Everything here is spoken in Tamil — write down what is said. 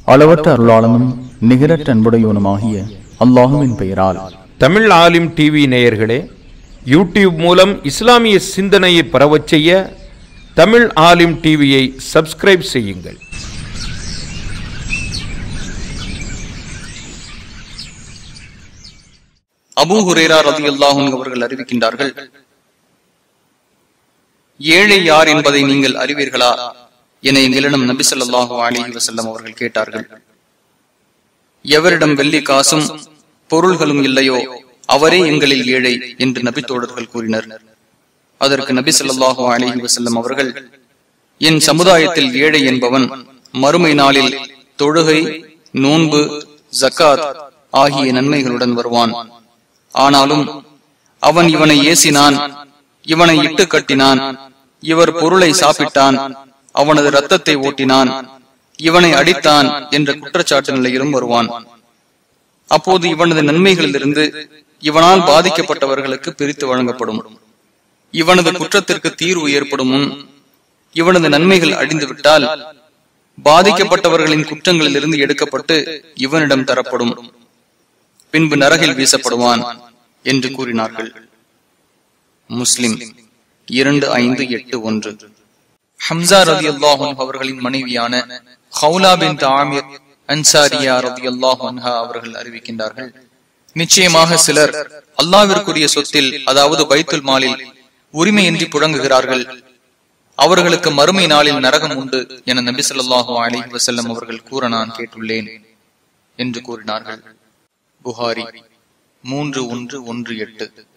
அளவற்ற அருளாளனும் நிகரற்ற அன்புடையவனுமாகிய அல்லாஹுவின் பெயரால். தமிழ் ஆலிம் டிவி நேயர்களே, யூடியூப் மூலம் இஸ்லாமிய சிந்தனையை பரவச் செய்ய தமிழ் ஆலிம் டிவியை சப்ஸ்கிரைப் செய்யுங்கள். அபூ ஹுரைரா ரலியல்லாஹு அன்ஹு அவர்கள் அறிவிக்கின்றார்கள், ஏழை யார் என்பதை நீங்கள் அறிவீர்களா என எங்களிடம் நபி ஸல்லல்லாஹு அலைஹி வஸல்லம் அவர்கள் கேட்டார்கள். எவரிடம் வெள்ளி காசும் பொருள்களும் இல்லையோ அவரே எங்களில் ஏழை என்று நபி தோழர்கள் கூறினர். அதற்கு நபி ஸல்லல்லாஹு அலைஹி வஸல்லம் அவர்கள், என் சமுதாயத்தில் ஏழை என்பவன் மறுமை நாளில் தொழுகை, நோன்பு, ஜக்காத் ஆகிய நன்மைகளுடன் வருவான். ஆனாலும் அவன் இவனை ஏசினான், இவனை இட்டு கட்டினான், இவர் பொருளை சாப்பிட்டான், அவனது இரத்தத்தை ஓட்டினான், இவனை அடித்தான் என்ற குற்றச்சாட்டு நிலையிலும் வருவான். அப்போது இவனது நன்மைகளிலிருந்து இவனால் பாதிக்கப்பட்டவர்களுக்கு பிரித்து வழங்கப்படும். இவனது குற்றத்திற்கு தீர்வு ஏற்படும் முன் இவனது நன்மைகள் அழிந்துவிட்டால் பாதிக்கப்பட்டவர்களின் குற்றங்களிலிருந்து எடுக்கப்பட்டு இவனிடம் தரப்படும். பின்பு நரகில் வீசப்படுவான் என்று கூறினார்கள். முஸ்லிம் 2581. ஹம்சா ரலியல்லாஹு அன்ஹு அவர்களின் மனைவியான ஹவுலா பின்த் ஆமிர் அன்சாரியா ரலியல்லாஹு அன்ஹா அவர்கள் அறிவிக்கின்றார்கள், நிச்சயமாக சிலர் அல்லாஹ்விற்குரிய சொத்தில், அதாவது பைத்துல் மாலில் உரிமையின்றி புழங்குகிறார்கள். அவர்களுக்கு மறுமை நாளில் நரகம் உண்டு என நபி ஸல்லல்லாஹு அலைஹி வஸல்லம் அவர்கள் கூற நான் கேட்டுள்ளேன் என்று கூறினார்கள். புகாரி 3118.